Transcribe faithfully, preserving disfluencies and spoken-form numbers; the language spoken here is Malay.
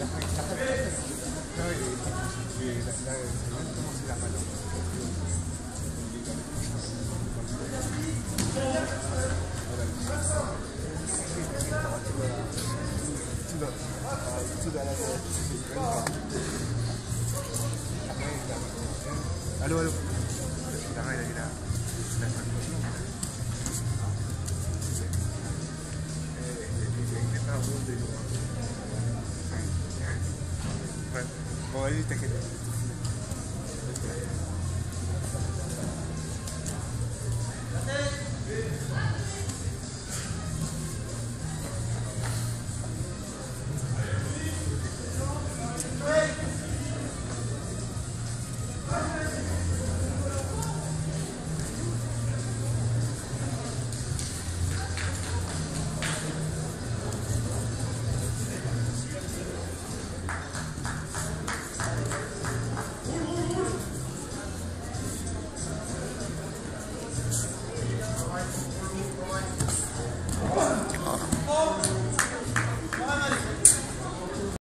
Halo, halo. Jangan lagi dah. Dah satu sini. Eh, ini tak boleh dulu. Mau aja tak kena.